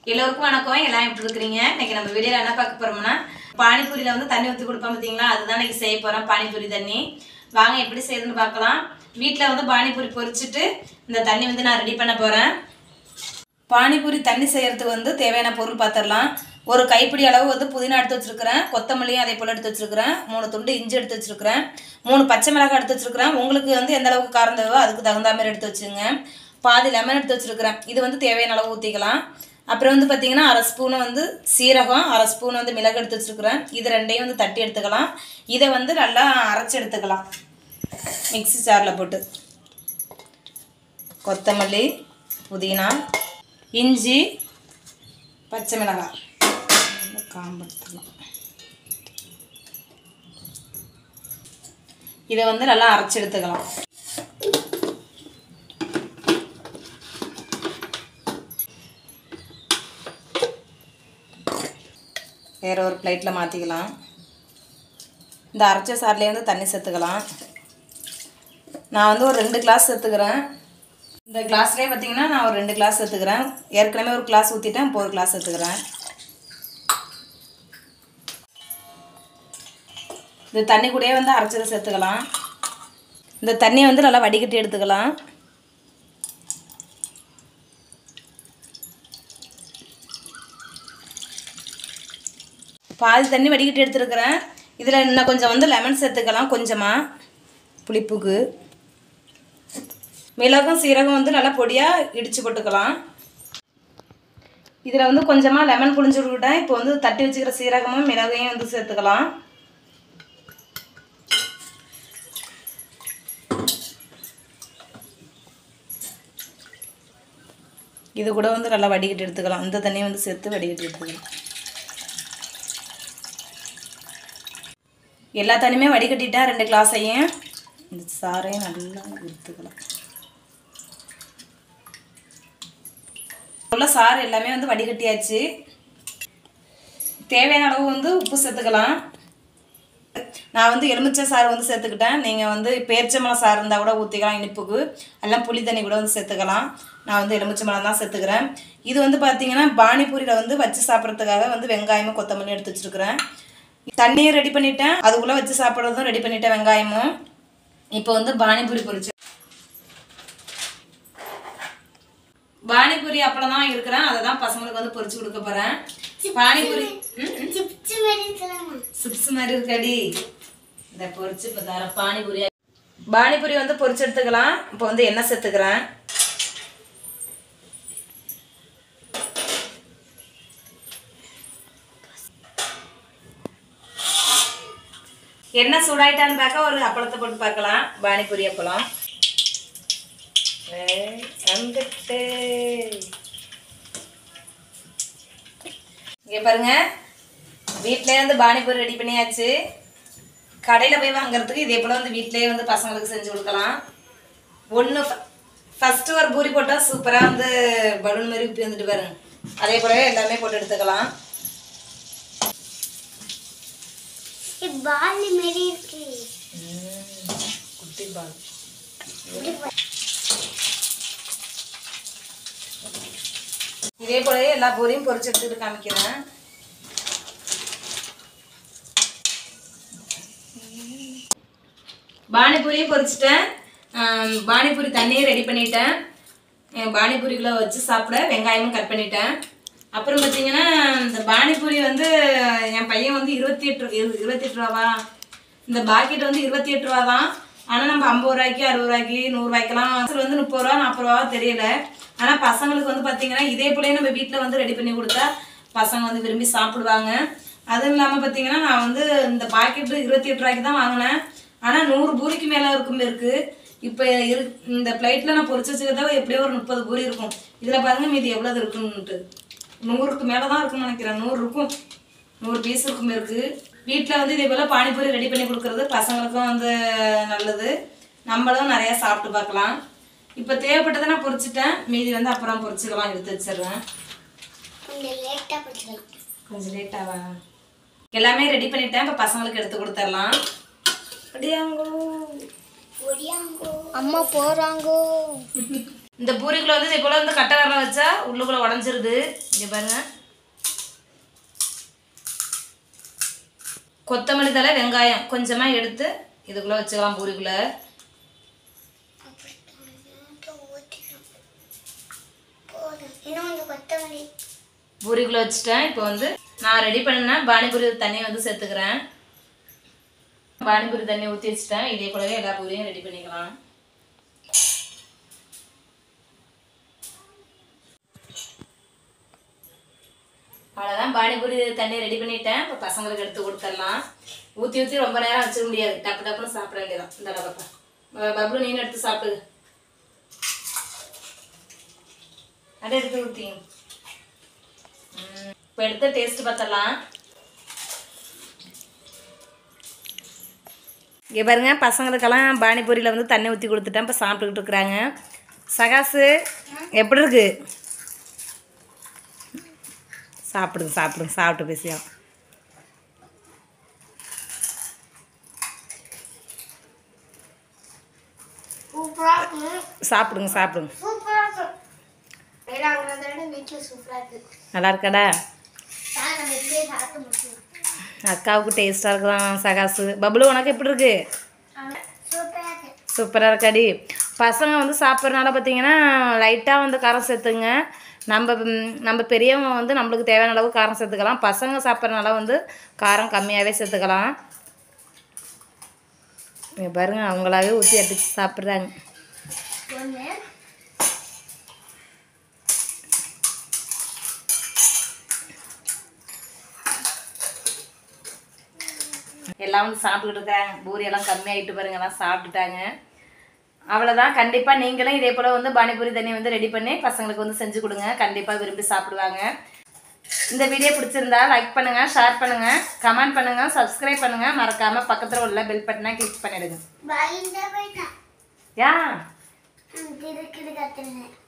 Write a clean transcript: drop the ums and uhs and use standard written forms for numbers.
எல்லோருக்கும் வணக்கம். எல்லாம் எப்படி இருக்கிறீங்க? இன்னைக்கு நம்ம வீடியோல என்ன பார்க்க போறோம்னா பானிபூரியில வந்து தண்ணி ஊற்றி கொடுப்போம் பார்த்தீங்களா, அதுதான் இன்னைக்கு செய்ய போறோம். பானிபூரி தண்ணி வாங்க எப்படி செய்யுதுன்னு பார்க்கலாம். வீட்டில் வந்து பானிபூரி பொரிச்சிட்டு இந்த தண்ணி வந்து நான் ரெடி பண்ண போறேன். பானிபூரி தண்ணி செய்யறதுக்கு வந்து தேவையான பொருள் பார்த்துடலாம். ஒரு கைப்பிடி அளவு வந்து புதினா எடுத்து வச்சிருக்கிறேன், கொத்தமல்லியும் அதே போல் எடுத்து வச்சிருக்கிறேன், 3 துண்டு இஞ்சி எடுத்து வச்சிருக்கிறேன், 3 பச்சை மிளகாய் எடுத்து வச்சிருக்கிறேன். உங்களுக்கு வந்து எந்த அளவுக்கு காரம் தேவையோ அதுக்கு தகுந்த மாதிரி எடுத்து வச்சுங்க. பாதி லெமன் எடுத்து வச்சிருக்கிறேன், இது வந்து தேவையான அளவு ஊற்றிக்கலாம். அப்புறம் வந்து பார்த்தீங்கன்னா 1/2 ஸ்பூனு வந்து சீரகம், 1/2 ஸ்பூன் வந்து மிளகு எடுத்து வச்சிருக்கிறேன். இது ரெண்டையும் வந்து தட்டி எடுத்துக்கலாம். இதை வந்து நல்லா அரைச்சி எடுத்துக்கலாம் மிக்ஸி ஜாரில் போட்டு. கொத்தமல்லி, புதினா, இஞ்சி, பச்சை மிளகாய் காம்பெடுத்துக்கலாம். இதை வந்து நல்லா அரைச்சி எடுத்துக்கலாம். வேறு ஒரு பிளேட்டில் மாற்றிக்கலாம். இந்த அரைச்ச சாரிலே வந்து தண்ணி சேர்த்துக்கலாம். நான் வந்து ஒரு 2 கிளாஸ் சேர்த்துக்கிறேன். இந்த கிளாஸ்லேயே பார்த்தீங்கன்னா நான் ஒரு 2 கிளாஸ் சேர்த்துக்கிறேன். ஏற்கனவே ஒரு கிளாஸ் ஊற்றிட்டேன், இப்போ ஒரு கிளாஸ் சேர்த்துக்கிறேன். இந்த தண்ணி கூடயே வந்து அரைச்சதை சேர்த்துக்கலாம். இந்த தண்ணியை வந்து நல்லா வடிகட்டி எடுத்துக்கலாம். பாதி தண்ணி வடிகட்டி எடுத்துருக்கிறேன். இதில் இன்னும் கொஞ்சம் வந்து லெமன் சேர்த்துக்கலாம், கொஞ்சமாக புளிப்புக்கு. மிளகும் சீரகம் வந்து நல்லா பொடியாக இடித்து போட்டுக்கலாம். இதில் வந்து கொஞ்சமாக லெமன் புளிஞ்சு விட்டுட்டேன். இப்போ வந்து தட்டி வச்சுக்கிற சீரகமும் மிளகையும் வந்து சேர்த்துக்கலாம். இது கூட வந்து நல்லா வடிகட்டி எடுத்துக்கலாம். இந்த தண்ணியை வந்து சேர்த்து வடிகட்டி எடுத்துக்கலாம். எல்லா தண்ணியுமே வடிகட்டிட்டேன், 2 கிளாஸையும். இந்த சாறையும் நல்லா எடுத்துக்கலாம். உள்ள சாறு எல்லாமே வந்து வடிகட்டியாச்சு. தேவையான அளவு வந்து உப்பு சேர்த்துக்கலாம். நான் வந்து எலுமிச்சை சாறு வந்து சேர்த்துக்கிட்டேன். நீங்கள் வந்து பேரிச்சம்பழம் சாறு இருந்தால் கூட ஊற்றிக்கலாம் இனிப்புக்கு. எல்லாம் புளி தண்ணி கூட வந்து சேர்த்துக்கலாம். நான் வந்து எலுமிச்சம்பழம் தான் சேர்த்துக்கிறேன். இது வந்து பார்த்தீங்கன்னா பானிபூரியில் வந்து வச்சு சாப்பிட்றதுக்காக வந்து வெங்காயமும் கொத்தமல்லி எடுத்து வச்சுருக்கிறேன். தண்ணியும் ரெடி பண்ணிட்டேன், அதுக்குள்ளே வச்சு சாப்பிட்றதும் ரெடி பண்ணிட்டேன், வெங்காயமும். இப்போ வந்து பானிபூரி பொரிச்சு பானிபூரி அப்பளம் தான் இருக்கிறேன், அதை தான் பசங்களுக்கு வந்து பொரிச்சு கொடுக்க போகிறேன். பானிபூரி சிப்ஸ் மாதிரி இருக்காடி. இதை பொரிச்சு இப்போ தர பானிபூரி வந்து பொரிச்சு எடுத்துக்கலாம். இப்போ வந்து எண்ணெய் சேர்த்துக்கிறேன். எண்ணெய் சூடாயிட்டான்னு பார்க்க ஒரு அப்பளத்தை போட்டு பார்க்கலாம். பானிபூரி அப்பளம் இங்கே பாருங்க, வீட்டிலே வந்து பானிபூரி ரெடி பண்ணியாச்சு. கடையில் போய் வாங்குறதுக்கு இதே போல் வந்து வீட்டிலேயே வந்து பசங்களுக்கு செஞ்சு கொடுக்கலாம். ஃபஸ்ட்டு ஒரு பூரி போட்டால் சூப்பராக வந்து பலூன் மாதிரி உப்பி வந்துட்டு பாருங்க. அதே போலவே எல்லாமே போட்டு எடுத்துக்கலாம். பால் மாதிரி இருக்கு, குட்டி பால். இதே போலவே எல்லா பூரியும் பொரிச்சு எடுத்துட்டு காமிக்கிறேன். பானிபூரியும் பொரிச்சிட்டேன், பானிபூரி தண்ணியும் ரெடி பண்ணிட்டேன். பானிபூரிக்குள்ளே வச்சு சாப்பிட வெங்காயமும் கட் பண்ணிட்டேன். அப்புறம் பார்த்தீங்கன்னா இந்த பானிபூரி வந்து என் பையன் வந்து 28 ரூபாவா, இந்த பாக்கெட் வந்து 28 ரூபா தான். ஆனால் நம்ம 50 ரூபாய்க்கு 60 ரூபாய்க்கு 100 ரூபாய்க்கெல்லாம் வந்து 30 ரூபா 40 ரூபா தெரியல. ஆனால் பசங்களுக்கு வந்து பார்த்தீங்கன்னா இதே போலயே நம்ம வீட்டில் வந்து ரெடி பண்ணி கொடுத்தா பசங்க வந்து விரும்பி சாப்பிடுவாங்க. அதுவும் இல்லாமல் பார்த்தீங்கன்னா நான் வந்து இந்த பாக்கெட்டு 28 ரூபாய்க்கு தான் வாங்கினேன். ஆனால் 100 பூரிக்கு மேலே இருக்குது. இப்போ இந்த பிளேட்டில் நான் பொரிச்சு வச்சுக்கிறதா எப்படியோ ஒரு 30 பூரி இருக்கும். இதில் பாருங்கள் மீதி எவ்வளோ இருக்குன்னுட்டு 100க்கு மேலே தான் இருக்குன்னு நினைக்கிறேன். 100 இருக்கும், 100 பீஸ் இருக்கும் இருக்குது. வீட்டில் வந்து இதே போல் பானிபூரி ரெடி பண்ணி கொடுக்குறது பசங்களுக்கும் வந்து நல்லது, நம்மளும் நிறையா சாப்பிட்டு பார்க்கலாம். இப்போ தேவைப்பட்டதை நான் பொரிச்சிட்டேன், மீதி வந்து அப்புறம் பொரிச்சுக்கலாம், எடுத்து வச்சிடுறேன். கொஞ்சம் லேட்டாவா? எல்லாமே ரெடி பண்ணிட்டேன், இப்போ பசங்களுக்கு எடுத்து கொடுத்துடலாம். அம்மா போகிறாங்கோ. இந்த பூரிக்குள்ள வந்து இதே போல் வந்து கட்டை வரலாம் வச்சா உள்ளுக்குள்ளே உடஞ்சிருது. இங்கே பாருங்க. கொத்தமல்லி தழை வெங்காயம் கொஞ்சமாக எடுத்து இதுக்குள்ளே வச்சுக்கலாம் பூரிக்குள்ளே. பூரிக்குள்ளே வச்சுட்டேன். இப்போ வந்து நான் ரெடி பண்ண பானிபூரி தண்ணியை வந்து சேர்த்துக்கிறேன். பானிபூரி தண்ணி ஊற்றி வச்சுட்டேன். இதே போலவே எல்லா பூரியும் ரெடி பண்ணிக்கலாம். அவ்வளோதான், பானிபூரி தண்ணி ரெடி பண்ணிட்டேன். இப்போ பசங்களுக்கு எடுத்து கொடுத்துடலாம். ஊற்றி ஊற்றி ரொம்ப நேரம் வச்சுக்க முடியாது, டப்பு டப்புன்னு சாப்பிட வேண்டியதான். இந்த அளவுக்கு பப்ளு நீನು எடுத்து சாப்பிடு. அதை எடுத்து ஊற்றி இப்போ எடுத்து டேஸ்ட் பார்த்துடலாம். இங்கே பாருங்க, பசங்களுக்கெல்லாம் பானிபூரியில் வந்து தண்ணி ஊற்றி கொடுத்துட்டேன். இப்போ சாப்பிட்டுக்கிட்டு இருக்கிறாங்க. சகாசு எப்படி இருக்கு? சாப்பிடுங்க சாப்பிடுங்க, சாப்பிட்டு பேசியா. சாப்பிடுங்க சாப்பிடுங்க. நல்லா இருக்காடா? அக்காவுக்கு டேஸ்ட்டாக இருக்குதான் சகாசு. பப்ளு உனக்கு எப்படி இருக்கு? சூப்பராக இருக்காடி. பசங்க வந்து சாப்பிட்றதுனால பார்த்தீங்கன்னா லைட்டாக வந்து காரம் சேர்த்துங்க. நம்ம பெரியவங்க வந்து நம்மளுக்கு தேவையான அளவு காரம் சேர்த்துக்கலாம். பசங்க சாப்பிட்றதுனால வந்து காரம் கம்மியாகவே சேர்த்துக்கலாம். பாருங்க, அவங்களாவே ஊற்றி அடிச்சு சாப்பிட்றாங்க. எல்லாம் வந்து சாப்பிட்டுக்கிட்டு இருக்காங்க. பூரியெல்லாம் கம்மியாகிட்டு பாருங்க, எல்லாம் சாப்பிட்டுட்டாங்க. அவ்வளோதான். கண்டிப்பாக நீங்களும் இதே போல் வந்து பானிபூரி தண்ணி வந்து ரெடி பண்ணி பசங்களுக்கு வந்து செஞ்சு கொடுங்க. கண்டிப்பாக விரும்பி சாப்பிடுவாங்க. இந்த வீடியோ பிடிச்சிருந்தா லைக் பண்ணுங்கள், ஷேர் பண்ணுங்கள், கமெண்ட் பண்ணுங்கள், சப்ஸ்கிரைப் பண்ணுங்கள். மறக்காமல் பக்கத்தில் உள்ள பெல் பட்டனை கிளிக் பண்ணிடுங்க. யா